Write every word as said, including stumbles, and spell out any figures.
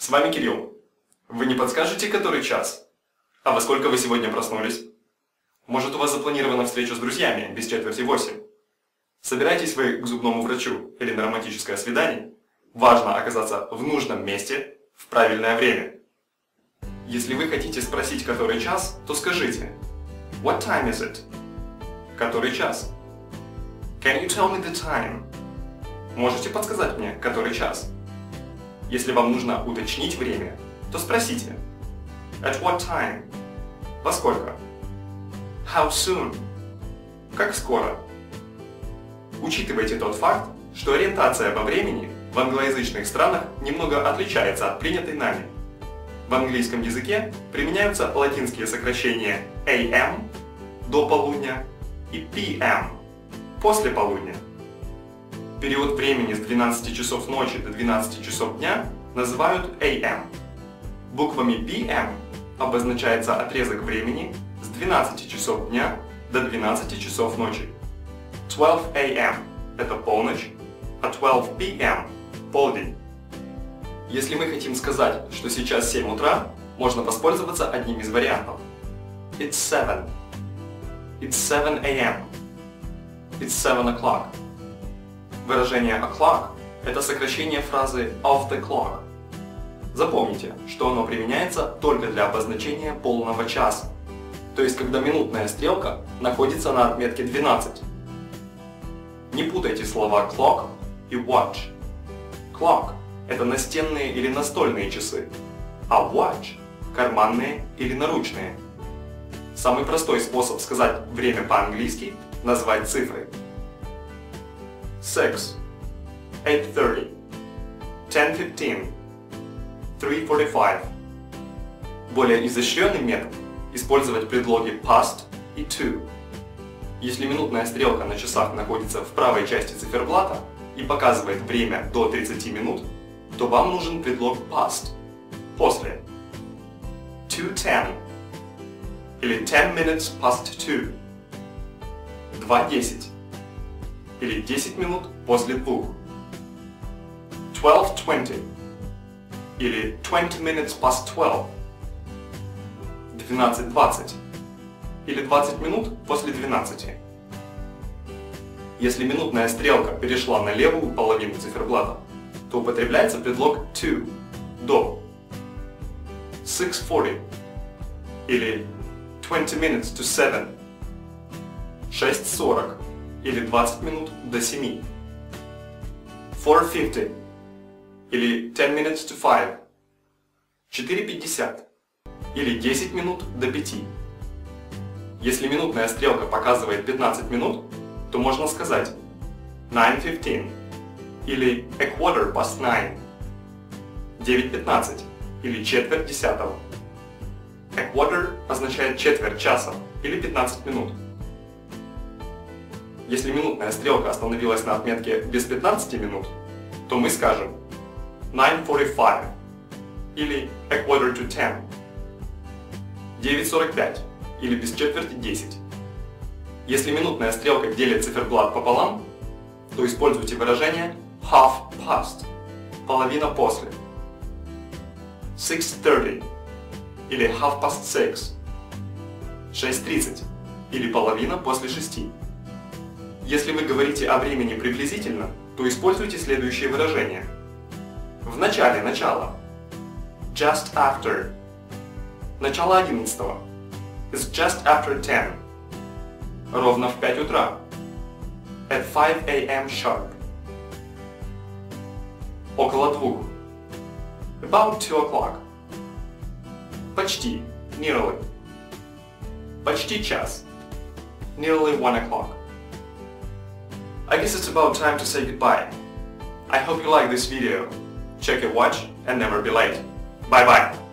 С вами Кирилл. Вы не подскажете, который час? А во сколько вы сегодня проснулись? Может, у вас запланирована встреча с друзьями без четверти восемь? Собираетесь вы к зубному врачу или на романтическое свидание? Важно оказаться в нужном месте в правильное время. Если вы хотите спросить, который час, то скажите What time is it? Который час? Can you tell me the time? Можете подсказать мне, который час? Если вам нужно уточнить время, то спросите At what time? Во сколько? How soon? Как скоро? Учитывайте тот факт, что ориентация во времени в англоязычных странах немного отличается от принятой нами. В английском языке применяются латинские сокращения эй эм до полудня и пи эм после полудня. Период времени с двенадцати часов ночи до двенадцати часов дня называют эй эм. Буквами пи эм обозначается отрезок времени с двенадцати часов дня до двенадцати часов ночи. двенадцать эй эм – это полночь, а двенадцать пи эм – полдень. Если мы хотим сказать, что сейчас семь утра, можно воспользоваться одним из вариантов. It's seven. It's seven эй эм. It's seven o'clock. Выражение o'clock – это сокращение фразы of the clock. Запомните, что оно применяется только для обозначения полного часа, то есть когда минутная стрелка находится на отметке двенадцать. Не путайте слова clock и watch. Clock – это настенные или настольные часы, а watch – карманные или наручные. Самый простой способ сказать время по-английски – назвать цифры. six, eight thirty, ten fifteen, three forty-five. Более изощренный метод – использовать предлоги past и to. Если минутная стрелка на часах находится в правой части циферблата и показывает время до тридцати минут, то вам нужен предлог past – после. two ten или ten minutes past two. два десять или десять минут после двух. twelve twenty или twenty minutes past twelve. двенадцать двадцать или двадцать минут после двенадцати. Если минутная стрелка перешла на левую половину циферблата, то употребляется предлог to – до. six forty или twenty minutes to seven. шесть сорок или двадцать минут до семи. four fifty или ten minutes to five. четыре пятьдесят или десять минут до пяти. Если минутная стрелка показывает пятнадцать минут, то можно сказать nine fifteen или a quarter past nine. девять пятнадцать или четверть десятого. A quarter означает четверть часа или пятнадцать минут. Если минутная стрелка остановилась на отметке без пятнадцати минут, то мы скажем nine forty-five или a quarter to ten. девять сорок пять или без четверти десять. Если минутная стрелка делит циферблат пополам, то используйте выражение half past – половина после. six thirty или half past six. шесть тридцать или половина после шести. Если вы говорите о времени приблизительно, то используйте следующее выражение. В начале начала. Just after. Начало одиннадцатого. It's just after ten. Ровно в пять утра. At five a m sharp. Около двух. About two o'clock. Почти. Nearly. Почти час. Nearly one o'clock. I guess it's about time to say goodbye. I hope you like this video. Check your watch and never be late. Bye bye.